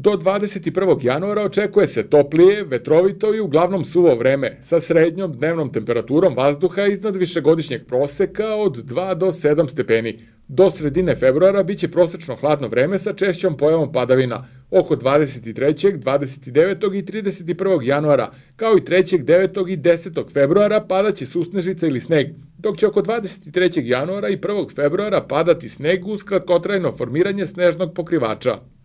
Do 21. januara očekuje se toplije, vetrovito i uglavnom suvo vreme, sa srednjom dnevnom temperaturom vazduha iznad višegodišnjeg proseka od 2 do 7 stepeni. Do sredine februara biće prosečno hladno vreme sa češćom pojavom padavina, oko 23., 29. i 31. januara, kao i 3., 9. i 10. februara padaće susnežica ili sneg, dok će oko 23. januara i 1. februara padati sneg uz kratkotrajno formiranje snežnog pokrivača.